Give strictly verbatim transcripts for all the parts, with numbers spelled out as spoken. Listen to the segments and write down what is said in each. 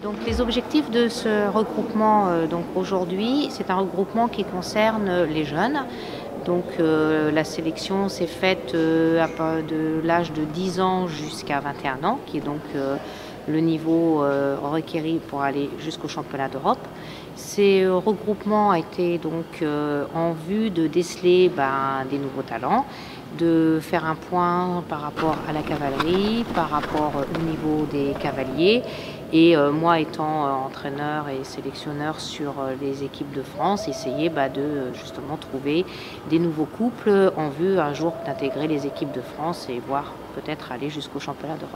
Donc les objectifs de ce regroupement euh, donc aujourd'hui, c'est un regroupement qui concerne les jeunes. Donc euh, la sélection s'est faite euh, à part de l'âge de dix ans jusqu'à vingt et un ans, qui est donc euh, le niveau euh, requéri pour aller jusqu'au championnat d'Europe. Ces euh, regroupements étaient donc euh, en vue de déceler ben, des nouveaux talents, de faire un point par rapport à la cavalerie, par rapport au niveau des cavaliers. Et euh, moi, étant euh, entraîneur et sélectionneur sur euh, les équipes de France, essayer bah, de euh, justement trouver des nouveaux couples en vue un jour d'intégrer les équipes de France et voir peut-être aller jusqu'au championnat d'Europe.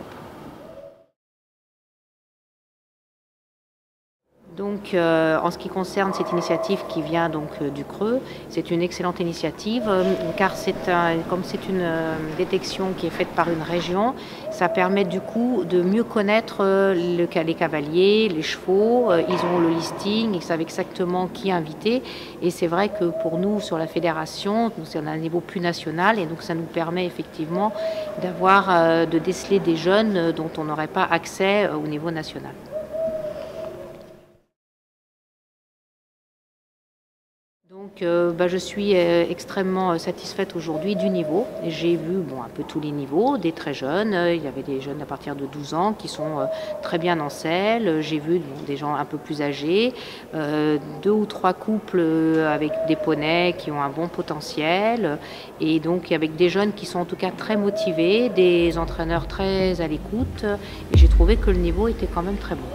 Donc, euh, en ce qui concerne cette initiative qui vient donc euh, du Creux, c'est une excellente initiative euh, car c'est un, comme c'est une euh, détection qui est faite par une région, ça permet du coup de mieux connaître euh, le, les cavaliers, les chevaux. Euh, ils ont le listing, ils savent exactement qui inviter. Et c'est vrai que pour nous, sur la fédération, c'est à un niveau plus national et donc ça nous permet effectivement d'avoir, euh, de déceler des jeunes dont on n'aurait pas accès euh, au niveau national. Donc, euh, bah, je suis euh, extrêmement satisfaite aujourd'hui du niveau. J'ai vu bon, un peu tous les niveaux, des très jeunes. Il y avait des jeunes à partir de douze ans qui sont euh, très bien en selle. J'ai vu bon, des gens un peu plus âgés, euh, deux ou trois couples avec des poneys qui ont un bon potentiel. Et donc avec des jeunes qui sont en tout cas très motivés, des entraîneurs très à l'écoute. Et j'ai trouvé que le niveau était quand même très bon.